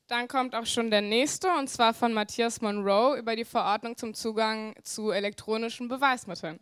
Dann kommt auch schon der nächste, und zwar von Matthias Monroe über die Verordnung zum Zugang zu elektronischen Beweismitteln.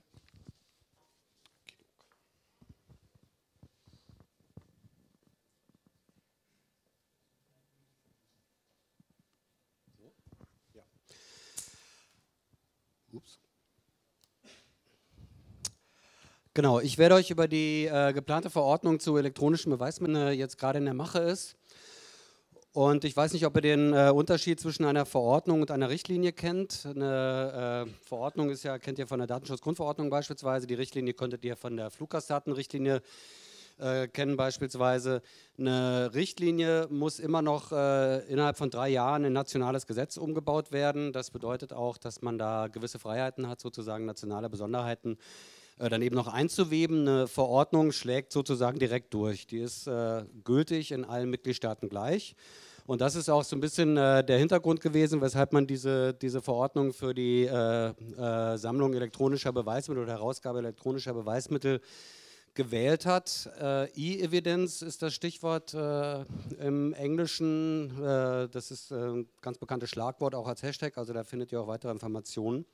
Genau, ich werde euch über die geplante Verordnung zu elektronischen Beweismitteln jetzt gerade in der Mache ist. Und ich weiß nicht, ob ihr den Unterschied zwischen einer Verordnung und einer Richtlinie kennt. Eine Verordnung ist ja, kennt ihr von der Datenschutzgrundverordnung beispielsweise. Die Richtlinie könntet ihr von der Fluggastdatenrichtlinie kennen beispielsweise. Eine Richtlinie muss immer noch innerhalb von 3 Jahren in nationales Gesetz umgebaut werden. Das bedeutet auch, dass man da gewisse Freiheiten hat, sozusagen nationale Besonderheiten dann eben noch einzuweben. Eine Verordnung schlägt sozusagen direkt durch. Die ist gültig in allen Mitgliedstaaten gleich. Und das ist auch so ein bisschen der Hintergrund gewesen, weshalb man diese Verordnung für die Sammlung elektronischer Beweismittel oder Herausgabe elektronischer Beweismittel gewählt hat. E-Evidence ist das Stichwort im Englischen. Das ist ein ganz bekanntes Schlagwort, auch als Hashtag, also da findet ihr auch weitere Informationen.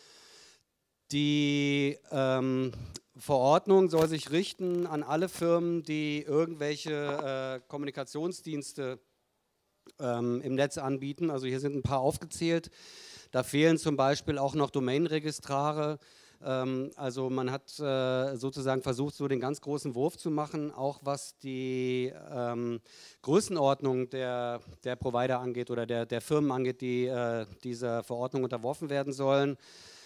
Die Verordnung soll sich richten an alle Firmen, die irgendwelche Kommunikationsdienste im Netz anbieten. Also hier sind ein paar aufgezählt. Da fehlen zum Beispiel auch noch Domainregistrare. Also man hat sozusagen versucht, so den ganz großen Wurf zu machen, auch was die Größenordnung der Provider angeht oder der Firmen angeht, die dieser Verordnung unterworfen werden sollen.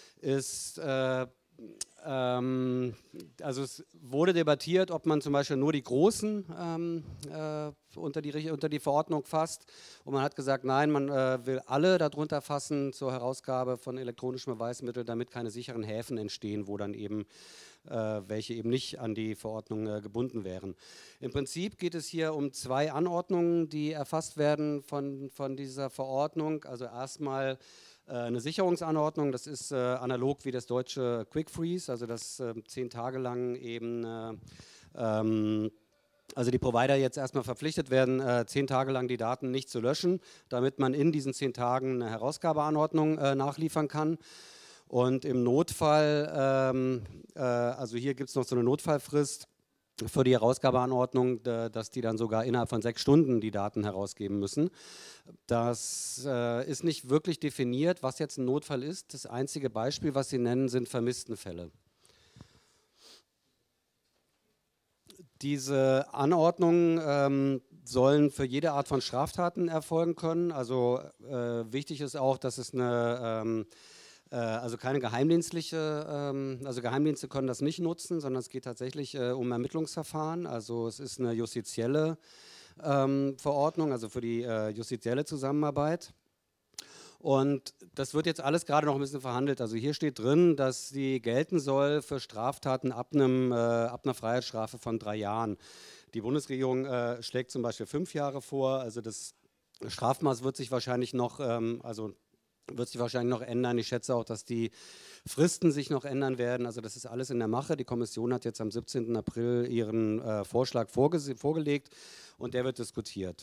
Also es wurde debattiert, ob man zum Beispiel nur die Großen unter die Verordnung fasst. Und man hat gesagt, nein, man will alle darunter fassen zur Herausgabe von elektronischen Beweismitteln, damit keine sicheren Häfen entstehen, wo dann eben welche eben nicht an die Verordnung gebunden wären. Im Prinzip geht es hier um 2 Anordnungen, die erfasst werden von dieser Verordnung. Also erstmal eine Sicherungsanordnung, das ist analog wie das deutsche Quick Freeze, also dass 10 Tage lang eben, also die Provider jetzt erstmal verpflichtet werden, 10 Tage lang die Daten nicht zu löschen, damit man in diesen 10 Tagen eine Herausgabeanordnung nachliefern kann. Und im Notfall, also hier gibt es noch so eine Notfallfrist für die Herausgabeanordnung, dass die dann sogar innerhalb von 6 Stunden die Daten herausgeben müssen. Das ist nicht wirklich definiert, was jetzt ein Notfall ist. Das einzige Beispiel, was Sie nennen, sind Vermisstenfälle. Diese Anordnungen sollen für jede Art von Straftaten erfolgen können. Also wichtig ist auch, dass es also keine geheimdienstliche, also Geheimdienste können das nicht nutzen, sondern es geht tatsächlich um Ermittlungsverfahren. Also es ist eine justizielle Verordnung, also für die justizielle Zusammenarbeit. Und das wird jetzt alles gerade noch ein bisschen verhandelt. Also hier steht drin, dass sie gelten soll für Straftaten ab einer Freiheitsstrafe von 3 Jahren. Die Bundesregierung schlägt zum Beispiel 5 Jahre vor. Also das Strafmaß wird sich wahrscheinlich noch, ändern. Ich schätze auch, dass die Fristen sich noch ändern werden. Also das ist alles in der Mache. Die Kommission hat jetzt am 17. April ihren Vorschlag vorgelegt und der wird diskutiert.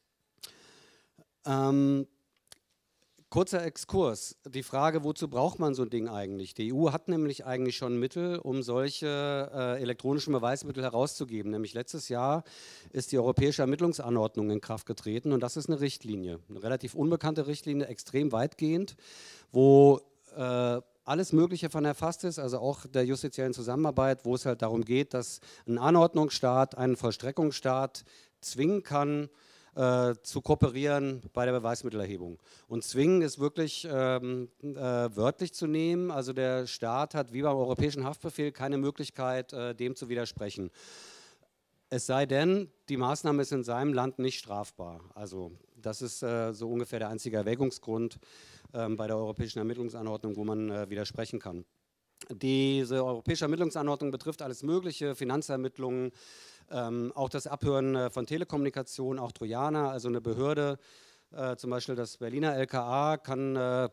Kurzer Exkurs. Die Frage, wozu braucht man so ein Ding eigentlich? Die EU hat nämlich eigentlich schon Mittel, um solche elektronischen Beweismittel herauszugeben. Nämlich letztes Jahr ist die Europäische Ermittlungsanordnung in Kraft getreten und das ist eine Richtlinie. Eine relativ unbekannte Richtlinie, extrem weitgehend, wo alles Mögliche von erfasst ist, also auch der justiziellen Zusammenarbeit, wo es halt darum geht, dass ein Anordnungsstaat einen Vollstreckungsstaat zwingen kann, zu kooperieren bei der Beweismittelerhebung. Und zwingen ist wirklich wörtlich zu nehmen. Also der Staat hat wie beim Europäischen Haftbefehl keine Möglichkeit, dem zu widersprechen. Es sei denn, die Maßnahme ist in seinem Land nicht strafbar. Also das ist so ungefähr der einzige Erwägungsgrund bei der Europäischen Ermittlungsanordnung, wo man widersprechen kann. Diese Europäische Ermittlungsanordnung betrifft alles Mögliche, Finanzermittlungen, auch das Abhören von Telekommunikation, auch Trojaner, also eine Behörde, zum Beispiel das Berliner LKA kann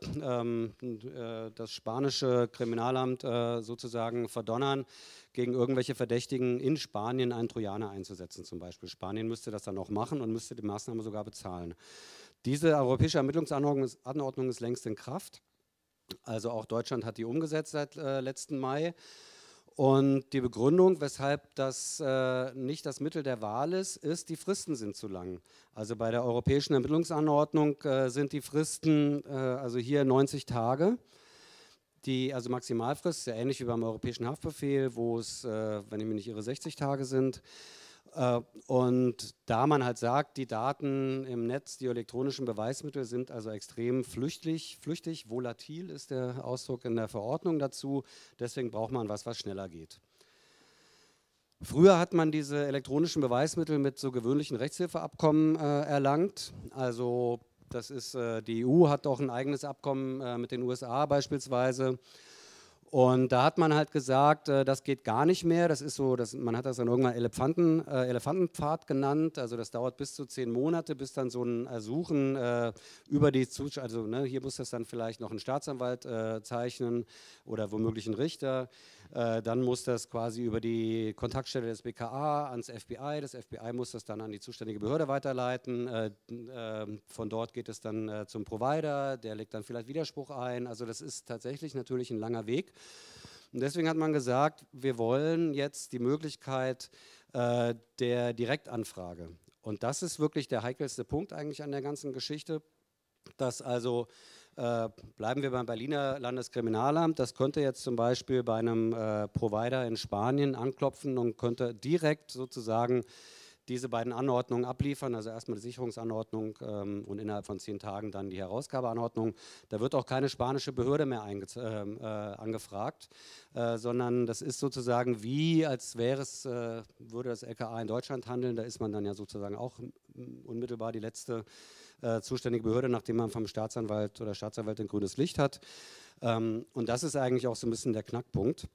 das spanische Kriminalamt sozusagen verdonnern, gegen irgendwelche Verdächtigen in Spanien einen Trojaner einzusetzen zum Beispiel. Spanien müsste das dann auch machen und müsste die Maßnahme sogar bezahlen. Diese europäische Ermittlungsanordnung ist längst in Kraft. Also auch Deutschland hat die umgesetzt seit letzten Mai. Und die Begründung, weshalb das nicht das Mittel der Wahl ist, die Fristen sind zu lang. Also bei der europäischen Ermittlungsanordnung sind die Fristen also hier 90 Tage. Also Maximalfrist ist ja ähnlich wie beim europäischen Haftbefehl, wo es, wenn ich mich nicht irre, 60 Tage sind. Und da man halt sagt, die Daten im Netz, die elektronischen Beweismittel sind also extrem flüchtig, volatil ist der Ausdruck in der Verordnung dazu, deswegen braucht man was schneller geht. Früher hat man diese elektronischen Beweismittel mit so gewöhnlichen Rechtshilfeabkommen erlangt, also das ist, die EU hat auch ein eigenes Abkommen mit den USA beispielsweise. Und da hat man halt gesagt, das geht gar nicht mehr. Das ist so, man hat das dann irgendwann Elefantenpfad genannt. Also das dauert bis zu 10 Monate, bis dann so ein Ersuchen über die Zuschauer, also ne, hier muss das dann vielleicht noch ein Staatsanwalt zeichnen oder womöglich ein Richter. Dann muss das quasi über die Kontaktstelle des BKA ans FBI. Das FBI muss das dann an die zuständige Behörde weiterleiten. Von dort geht es dann zum Provider, der legt dann vielleicht Widerspruch ein. Also das ist tatsächlich natürlich ein langer Weg. Und deswegen hat man gesagt, wir wollen jetzt die Möglichkeit der Direktanfrage. Und das ist wirklich der heikelste Punkt eigentlich an der ganzen Geschichte, dass also bleiben wir beim Berliner Landeskriminalamt. Das könnte jetzt zum Beispiel bei einem Provider in Spanien anklopfen und könnte direkt sozusagen diese beiden Anordnungen abliefern, also erstmal die Sicherungsanordnung und innerhalb von 10 Tagen dann die Herausgabeanordnung. Da wird auch keine spanische Behörde mehr angefragt, sondern das ist sozusagen wie, als wäre es, würde das LKA in Deutschland handeln, da ist man dann ja sozusagen auch unmittelbar die letzte zuständige Behörde, nachdem man vom Staatsanwalt oder Staatsanwältin grünes Licht hat. Und das ist eigentlich auch so ein bisschen der Knackpunkt.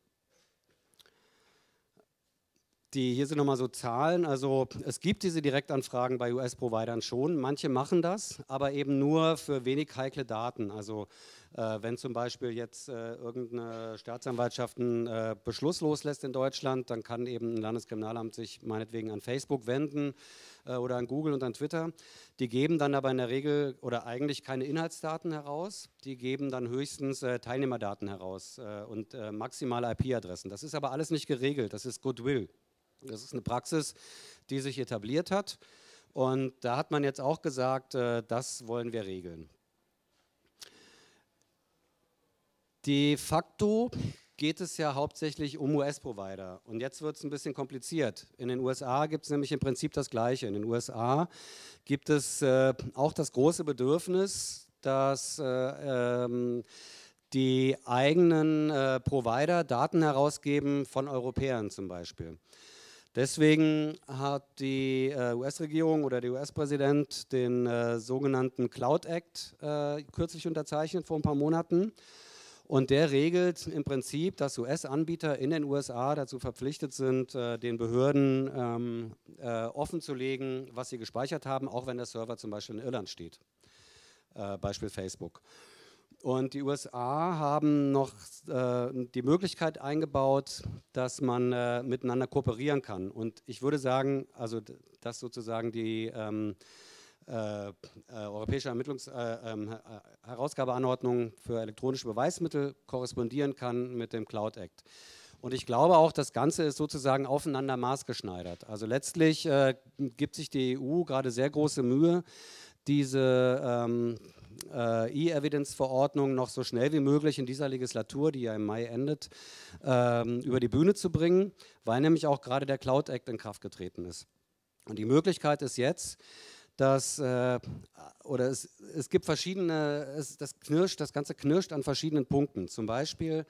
Hier sind nochmal so Zahlen, also es gibt diese Direktanfragen bei US-Providern schon, manche machen das, aber eben nur für wenig heikle Daten. Also wenn zum Beispiel jetzt irgendeine Staatsanwaltschaft einen Beschluss loslässt in Deutschland, dann kann eben ein Landeskriminalamt sich meinetwegen an Facebook wenden oder an Google und an Twitter. Die geben dann aber in der Regel oder eigentlich keine Inhaltsdaten heraus, die geben dann höchstens Teilnehmerdaten heraus und maximale IP-Adressen. Das ist aber alles nicht geregelt, das ist Goodwill. Das ist eine Praxis, die sich etabliert hat und da hat man jetzt auch gesagt, das wollen wir regeln. De facto geht es ja hauptsächlich um US-Provider und jetzt wird es ein bisschen kompliziert. In den USA gibt es nämlich im Prinzip das Gleiche. In den USA gibt es auch das große Bedürfnis, dass die eigenen Provider Daten herausgeben von Europäern zum Beispiel. Deswegen hat die US-Regierung oder der US-Präsident den sogenannten Cloud Act kürzlich unterzeichnet, vor ein paar Monaten. Und der regelt im Prinzip, dass US-Anbieter in den USA dazu verpflichtet sind, den Behörden offenzulegen, was sie gespeichert haben, auch wenn der Server zum Beispiel in Irland steht, Beispiel Facebook. Und die USA haben noch die Möglichkeit eingebaut, dass man miteinander kooperieren kann. Und ich würde sagen, also dass sozusagen die europäische Herausgabeanordnung für elektronische Beweismittel korrespondieren kann mit dem Cloud Act. Und ich glaube auch, das Ganze ist sozusagen aufeinander maßgeschneidert. Also letztlich gibt sich die EU gerade sehr große Mühe, diese E-Evidence-Verordnung noch so schnell wie möglich in dieser Legislatur, die ja im Mai endet, über die Bühne zu bringen, weil nämlich auch gerade der Cloud Act in Kraft getreten ist. Und die Möglichkeit ist jetzt, dass, es gibt verschiedene, das Ganze knirscht an verschiedenen Punkten. Zum Beispiel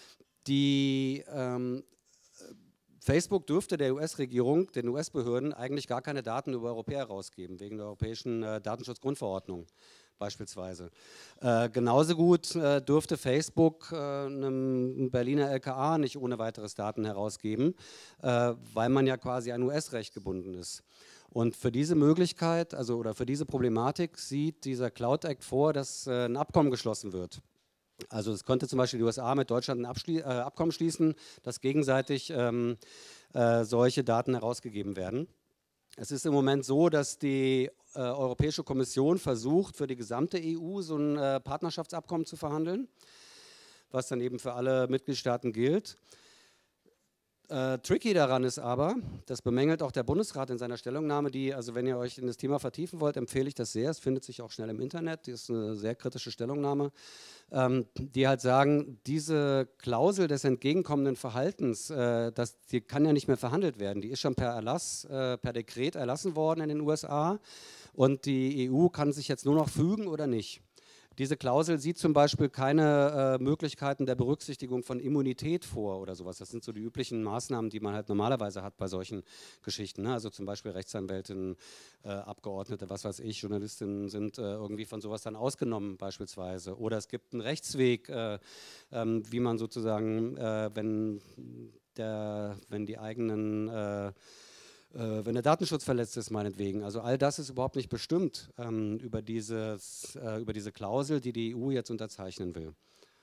Facebook dürfte der US-Regierung, den US-Behörden eigentlich gar keine Daten über Europäer rausgeben, wegen der Europäischen Datenschutzgrundverordnung beispielsweise. Genauso gut dürfte Facebook einem Berliner LKA nicht ohne weiteres Daten herausgeben, weil man ja quasi an US-Recht gebunden ist. Und für diese Möglichkeit, also oder für diese Problematik sieht dieser Cloud Act vor, dass ein Abkommen geschlossen wird. Also es könnte zum Beispiel die USA mit Deutschland ein Abkommen schließen, dass gegenseitig solche Daten herausgegeben werden. Es ist im Moment so, dass die Europäische Kommission versucht, für die gesamte EU so ein Partnerschaftsabkommen zu verhandeln, was dann eben für alle Mitgliedstaaten gilt. Tricky daran ist aber, das bemängelt auch der Bundesrat in seiner Stellungnahme, die, also wenn ihr euch in das Thema vertiefen wollt, empfehle ich das sehr, es findet sich auch schnell im Internet, die ist eine sehr kritische Stellungnahme, die halt sagen, diese Klausel des entgegenkommenden Verhaltens, die kann ja nicht mehr verhandelt werden, die ist schon per Erlass, per Dekret erlassen worden in den USA und die EU kann sich jetzt nur noch fügen oder nicht. Diese Klausel sieht zum Beispiel keine Möglichkeiten der Berücksichtigung von Immunität vor oder sowas. Das sind so die üblichen Maßnahmen, die man halt normalerweise hat bei solchen Geschichten. Ne? Also zum Beispiel Rechtsanwältinnen, Abgeordnete, was weiß ich, Journalistinnen sind irgendwie von sowas dann ausgenommen beispielsweise. Oder es gibt einen Rechtsweg, wie man sozusagen, wenn die eigenen wenn der Datenschutz verletzt ist, meinetwegen. Also all das ist überhaupt nicht bestimmt über diese Klausel, die die EU jetzt unterzeichnen will.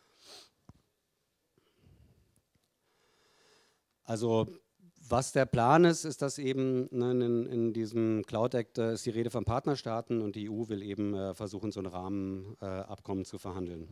Also was der Plan ist, ist, dass eben in diesem Cloud Act ist die Rede von Partnerstaaten und die EU will eben versuchen, so ein Rahmenabkommen zu verhandeln.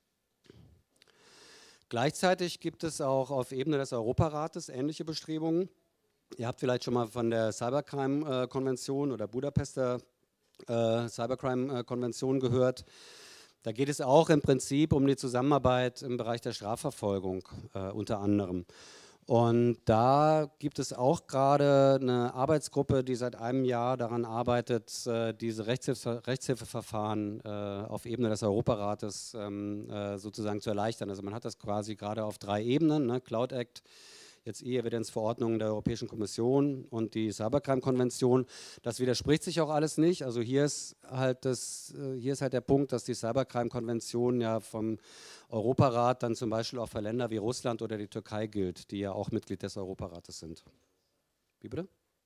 Gleichzeitig gibt es auch auf Ebene des Europarates ähnliche Bestrebungen. Ihr habt vielleicht schon mal von der Cybercrime-Konvention oder Budapester Cybercrime-Konvention gehört. Da geht es auch im Prinzip um die Zusammenarbeit im Bereich der Strafverfolgung unter anderem. Und da gibt es auch gerade eine Arbeitsgruppe, die seit einem Jahr daran arbeitet, diese Rechtshilfeverfahren auf Ebene des Europarates sozusagen zu erleichtern. Also man hat das quasi gerade auf 3 Ebenen, ne? Cloud Act, jetzt E-Evidenzverordnung der Europäischen Kommission und die Cybercrime-Konvention. Das widerspricht sich auch alles nicht. Also hier ist halt der Punkt, dass die Cybercrime-Konvention ja vom Europarat dann zum Beispiel auch für Länder wie Russland oder die Türkei gilt, die ja auch Mitglied des Europarates sind. Wie bitte?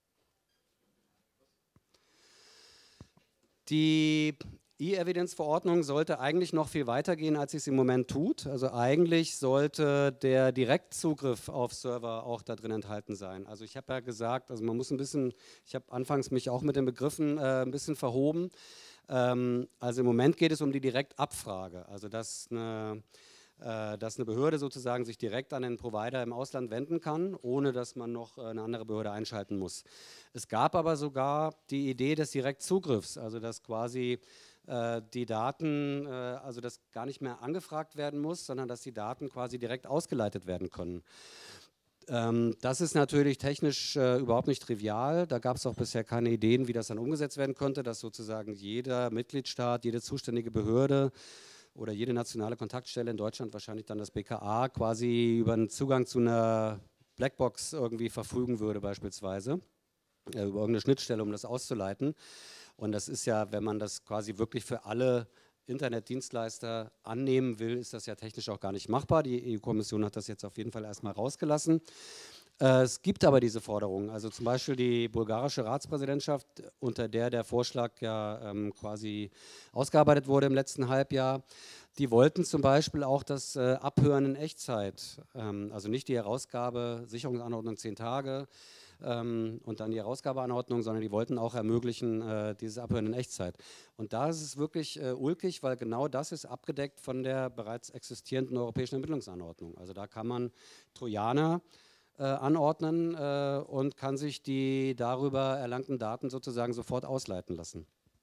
Die E-Evidence-Verordnung sollte eigentlich noch viel weiter gehen, als sie es im Moment tut. Also eigentlich sollte der Direktzugriff auf Server auch da drin enthalten sein. Also ich habe ja gesagt, also man muss ein bisschen, ich habe anfangs mich auch mit den Begriffen ein bisschen verhoben. Also im Moment geht es um die Direktabfrage, also dass eine Behörde sozusagen sich direkt an den Provider im Ausland wenden kann, ohne dass man noch eine andere Behörde einschalten muss. Es gab aber sogar die Idee des Direktzugriffs, also dass quasi die Daten, also dass gar nicht mehr angefragt werden muss, sondern dass die Daten quasi direkt ausgeleitet werden können. Das ist natürlich technisch überhaupt nicht trivial. Da gab es auch bisher keine Ideen, wie das dann umgesetzt werden könnte, dass sozusagen jeder Mitgliedstaat, jede zuständige Behörde oder jede nationale Kontaktstelle in Deutschland, wahrscheinlich dann das BKA, quasi über einen Zugang zu einer Blackbox irgendwie verfügen würde beispielsweise, über irgendeine Schnittstelle, um das auszuleiten. Und das ist ja, wenn man das quasi wirklich für alle Internetdienstleister annehmen will, ist das ja technisch auch gar nicht machbar. Die EU-Kommission hat das jetzt auf jeden Fall erstmal rausgelassen. Es gibt aber diese Forderungen, also zum Beispiel die bulgarische Ratspräsidentschaft, unter der Vorschlag ja quasi ausgearbeitet wurde im letzten Halbjahr, die wollten zum Beispiel auch das Abhören in Echtzeit, also nicht die Herausgabe, Sicherungsanordnung 10 Tage, und dann die Herausgabeanordnung, sondern die wollten auch ermöglichen, dieses Abhören in Echtzeit. Und da ist es wirklich ulkig, weil genau das ist abgedeckt von der bereits existierenden europäischen Ermittlungsanordnung. Also da kann man Trojaner anordnen und kann sich die darüber erlangten Daten sozusagen sofort ausleiten lassen.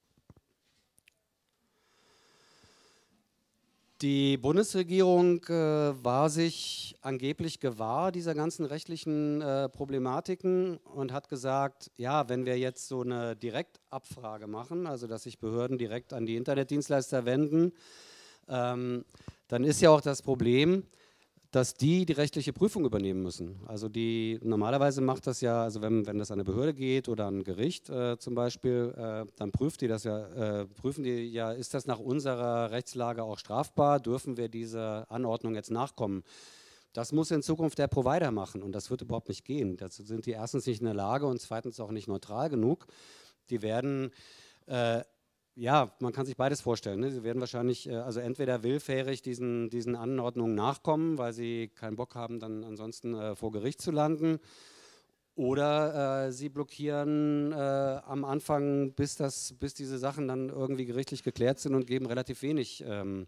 Die Bundesregierung war sich angeblich gewahr dieser ganzen rechtlichen Problematiken und hat gesagt, ja, wenn wir jetzt so eine Direktabfrage machen, also dass sich Behörden direkt an die Internetdienstleister wenden, dann ist ja auch das Problem, dass die rechtliche Prüfung übernehmen müssen. Also normalerweise macht das ja, also wenn das an eine Behörde geht oder an ein Gericht zum Beispiel, dann prüfen die ja, ist das nach unserer Rechtslage auch strafbar, dürfen wir dieser Anordnung jetzt nachkommen. Das muss in Zukunft der Provider machen und das wird überhaupt nicht gehen. Dazu sind die erstens nicht in der Lage und zweitens auch nicht neutral genug. Die werden ja, man kann sich beides vorstellen. Ne? Sie werden wahrscheinlich, also entweder willfährig diesen Anordnungen nachkommen, weil sie keinen Bock haben, dann ansonsten vor Gericht zu landen. Oder sie blockieren am Anfang, bis diese Sachen dann irgendwie gerichtlich geklärt sind und geben relativ wenig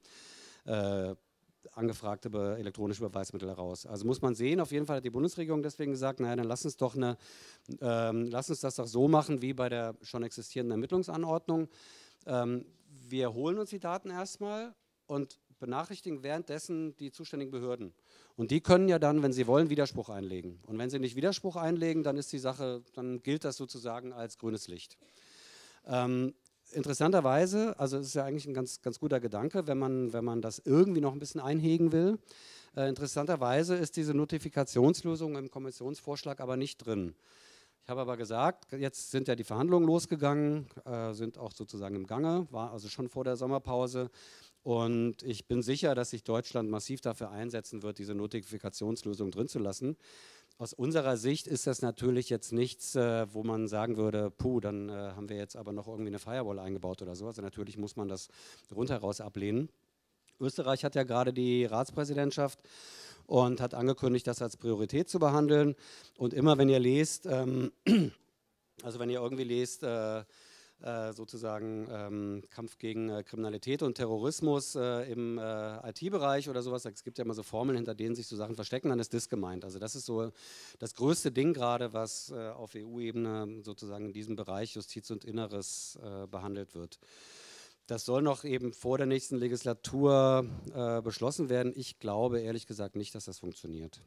angefragte elektronische Beweismittel heraus. Also muss man sehen, auf jeden Fall hat die Bundesregierung deswegen gesagt, naja, dann lass uns das doch so machen wie bei der schon existierenden Ermittlungsanordnung. Wir holen uns die Daten erstmal und benachrichtigen währenddessen die zuständigen Behörden. Und die können ja dann, wenn sie wollen, Widerspruch einlegen. Und wenn sie nicht Widerspruch einlegen, dann ist die Sache, dann gilt das sozusagen als grünes Licht. Interessanterweise, also es ist ja eigentlich ein ganz guter Gedanke, wenn man das irgendwie noch ein bisschen einhegen will. Interessanterweise ist diese Notifikationslösung im Kommissionsvorschlag aber nicht drin. Ich habe aber gesagt, jetzt sind ja die Verhandlungen losgegangen, sind auch sozusagen im Gange, war also schon vor der Sommerpause. Und ich bin sicher, dass sich Deutschland massiv dafür einsetzen wird, diese Notifikationslösung drin zu lassen. Aus unserer Sicht ist das natürlich jetzt nichts, wo man sagen würde, puh, dann haben wir jetzt aber noch irgendwie eine Firewall eingebaut oder so. Also natürlich muss man das rundheraus ablehnen. Österreich hat ja gerade die Ratspräsidentschaft und hat angekündigt, das als Priorität zu behandeln. Und immer wenn ihr lest, also wenn ihr irgendwie lest, sozusagen Kampf gegen Kriminalität und Terrorismus im IT-Bereich oder sowas. Es gibt ja immer so Formeln, hinter denen sich so Sachen verstecken, dann ist das gemeint. Also das ist so das größte Ding gerade, was auf EU-Ebene sozusagen in diesem Bereich Justiz und Inneres behandelt wird. Das soll noch eben vor der nächsten Legislatur beschlossen werden. Ich glaube ehrlich gesagt nicht, dass das funktioniert.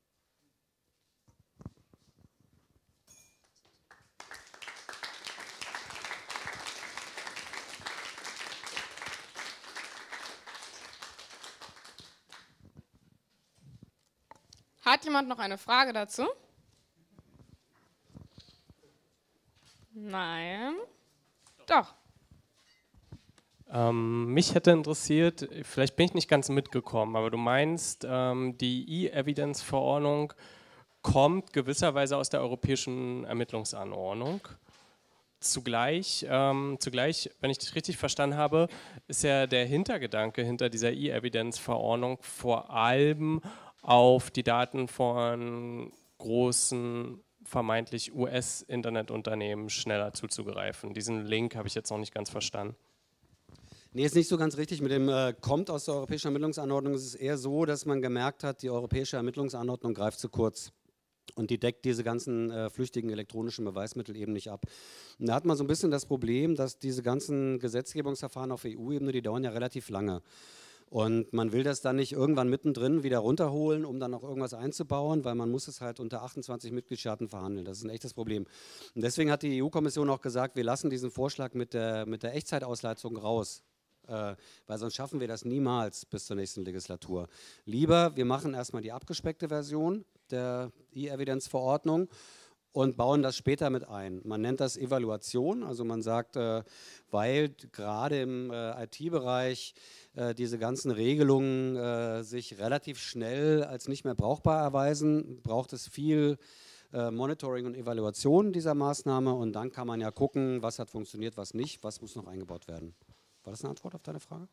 Hat jemand noch eine Frage dazu? Nein. Doch. Mich hätte interessiert, vielleicht bin ich nicht ganz mitgekommen, aber du meinst, die E-Evidence-Verordnung kommt gewisserweise aus der europäischen Ermittlungsanordnung. Zugleich, wenn ich dich richtig verstanden habe, ist ja der Hintergedanke hinter dieser E-Evidence-Verordnung vor allem auf die Daten von großen, vermeintlich US-Internetunternehmen schneller zuzugreifen. Diesen Link habe ich jetzt noch nicht ganz verstanden. Nee, ist nicht so ganz richtig. Mit dem kommt aus der europäischen Ermittlungsanordnung. Es ist eher so, dass man gemerkt hat, die europäische Ermittlungsanordnung greift zu kurz. Und die deckt diese ganzen flüchtigen elektronischen Beweismittel eben nicht ab. Und da hat man so ein bisschen das Problem, dass diese ganzen Gesetzgebungsverfahren auf EU-Ebene, die dauern ja relativ lange. Und man will das dann nicht irgendwann mittendrin wieder runterholen, um dann noch irgendwas einzubauen, weil man muss es halt unter 28 Mitgliedstaaten verhandeln. Das ist ein echtes Problem. Und deswegen hat die EU-Kommission auch gesagt, wir lassen diesen Vorschlag mit der Echtzeitausleistung raus. Weil sonst schaffen wir das niemals bis zur nächsten Legislatur. Lieber, wir machen erstmal die abgespeckte Version der E-Evidence-Verordnung und bauen das später mit ein. Man nennt das Evaluation, also man sagt, weil gerade im IT-Bereich diese ganzen Regelungen sich relativ schnell als nicht mehr brauchbar erweisen, braucht es viel Monitoring und Evaluation dieser Maßnahme und dann kann man ja gucken, was hat funktioniert, was nicht, was muss noch eingebaut werden. War das eine Antwort auf deine Frage?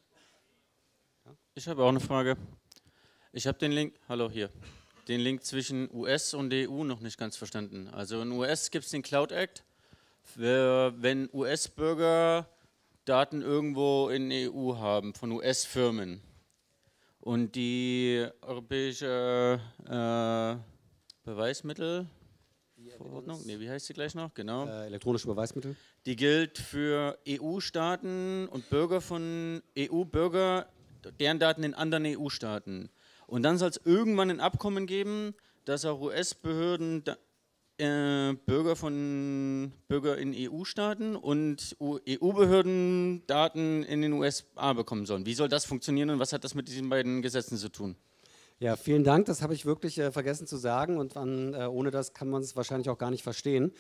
Ja? Ich habe auch eine Frage. Ich habe den Link, hallo hier, den Link zwischen US und EU noch nicht ganz verstanden. Also in US gibt es den Cloud Act, wenn US-Bürger Daten irgendwo in EU haben, von US-Firmen und die europäische Beweismittelverordnung, nee, wie heißt sie gleich noch? Genau. Elektronische Beweismittel. Die gilt für EU-Staaten und Bürger von EU-Bürger, deren Daten in anderen EU-Staaten. Und dann soll es irgendwann ein Abkommen geben, dass auch US-Behörden Bürger in EU-Staaten und EU-Behörden Daten in den USA bekommen sollen. Wie soll das funktionieren und was hat das mit diesen beiden Gesetzen zu tun? Ja, vielen Dank. Das habe ich wirklich vergessen zu sagen und ohne das kann man es wahrscheinlich auch gar nicht verstehen.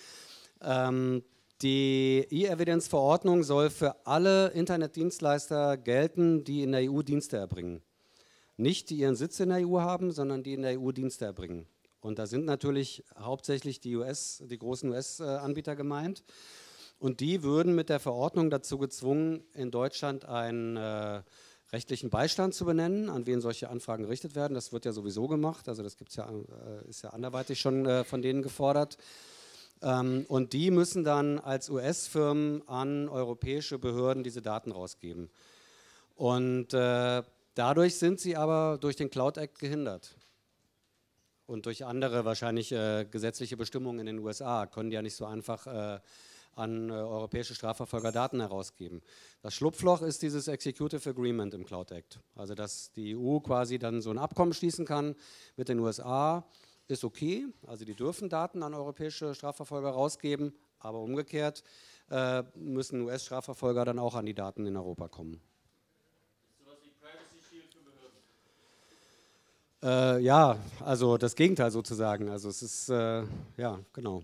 Die E-Evidence-Verordnung soll für alle Internetdienstleister gelten, die in der EU Dienste erbringen. Nicht die ihren Sitz in der EU haben, sondern die in der EU Dienste erbringen. Und da sind natürlich hauptsächlich die großen US-Anbieter gemeint. Und die würden mit der Verordnung dazu gezwungen, in Deutschland ein rechtlichen Beistand zu benennen, an wen solche Anfragen gerichtet werden. Das wird ja sowieso gemacht, also das ist ja anderweitig schon von denen gefordert. Und die müssen dann als US-Firmen an europäische Behörden diese Daten rausgeben. Und dadurch sind sie aber durch den Cloud Act gehindert. Und durch andere wahrscheinlich gesetzliche Bestimmungen in den USA können die ja nicht so einfach an europäische Strafverfolger Daten herausgeben. Das Schlupfloch ist dieses Executive Agreement im Cloud Act. Also dass die EU quasi dann so ein Abkommen schließen kann mit den USA, ist okay. Also die dürfen Daten an europäische Strafverfolger rausgeben, aber umgekehrt müssen US-Strafverfolger dann auch an die Daten in Europa kommen. Ja, also das Gegenteil sozusagen. Also es ist, ja, genau.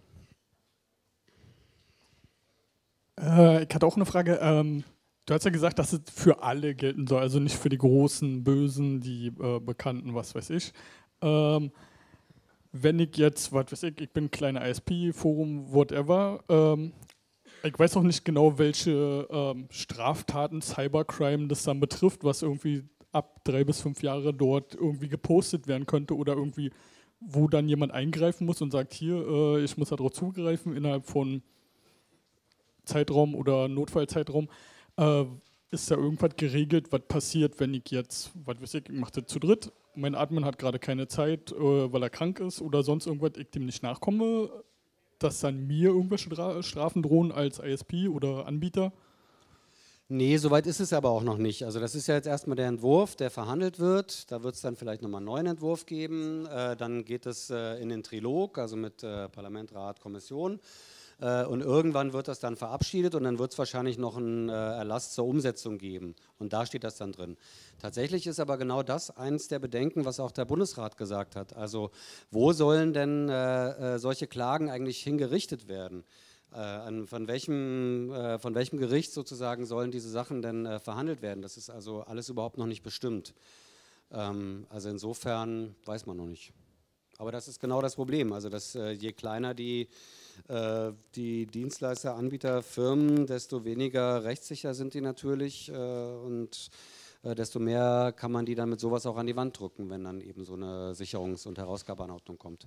Ich hatte auch eine Frage. Du hast ja gesagt, dass es für alle gelten soll, also nicht für die großen, bösen, die Bekannten, was weiß ich. Wenn ich jetzt, was weiß ich bin ein kleiner ISP, Forum, whatever, ich weiß auch nicht genau, welche Straftaten, Cybercrime das dann betrifft, was irgendwie ab 3 bis 5 Jahre dort irgendwie gepostet werden könnte oder irgendwie, wo dann jemand eingreifen muss und sagt, hier, ich muss darauf zugreifen innerhalb von Zeitraum oder Notfallzeitraum. Ist da irgendwas geregelt, was passiert, wenn ich jetzt, was weiß ich mache das zu dritt, mein Admin hat gerade keine Zeit, weil er krank ist oder sonst irgendwas, ich dem nicht nachkomme, dass dann mir irgendwelche Strafen drohen als ISP oder Anbieter? Nee, soweit ist es aber auch noch nicht. Also das ist ja jetzt erstmal der Entwurf, der verhandelt wird. Da wird es dann vielleicht nochmal einen neuen Entwurf geben. Dann geht es in den Trilog, also mit Parlament, Rat, Kommission. Und irgendwann wird das dann verabschiedet und dann wird es wahrscheinlich noch einen Erlass zur Umsetzung geben. Und da steht das dann drin. Tatsächlich ist aber genau das eines der Bedenken, was auch der Bundesrat gesagt hat. Also wo sollen denn solche Klagen eigentlich hingerichtet werden? Von welchem Gericht sozusagen sollen diese Sachen denn verhandelt werden? Das ist also alles überhaupt noch nicht bestimmt. Also insofern weiß man noch nicht. Aber das ist genau das Problem. Also dass je kleiner die Dienstleister, Anbieter, Firmen, desto weniger rechtssicher sind die natürlich und desto mehr kann man die dann mit sowas auch an die Wand drücken, wenn dann eben so eine Sicherungs- und Herausgabeanordnung kommt.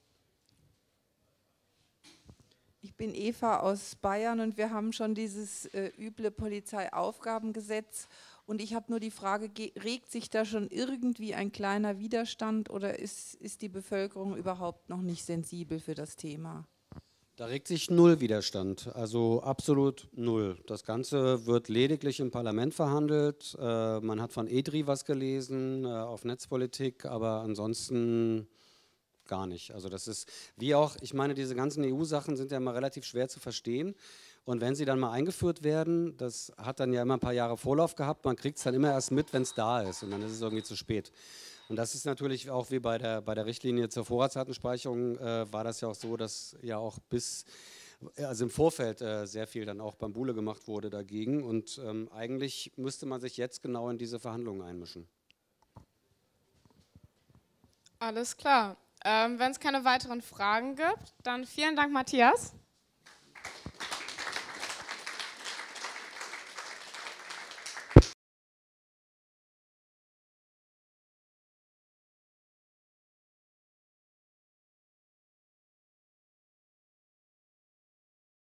Ich bin Eva aus Bayern und wir haben schon dieses üble Polizeiaufgabengesetz und ich habe nur die Frage, regt sich da schon irgendwie ein kleiner Widerstand oder ist die Bevölkerung überhaupt noch nicht sensibel für das Thema? Da regt sich null Widerstand, also absolut null. Das Ganze wird lediglich im Parlament verhandelt. Man hat von EDRI was gelesen auf Netzpolitik, aber ansonsten gar nicht. Also das ist wie auch, ich meine, diese ganzen EU-Sachen sind ja immer relativ schwer zu verstehen. Und wenn sie dann mal eingeführt werden, das hat dann ja immer ein paar Jahre Vorlauf gehabt, man kriegt es dann immer erst mit, wenn es da ist und dann ist es irgendwie zu spät. Und das ist natürlich auch wie bei der Richtlinie zur Vorratsdatenspeicherung, war das ja auch so, dass ja auch also im Vorfeld sehr viel dann auch Bambule gemacht wurde dagegen und eigentlich müsste man sich jetzt genau in diese Verhandlungen einmischen. Alles klar. Wenn es keine weiteren Fragen gibt, dann vielen Dank, Matthias.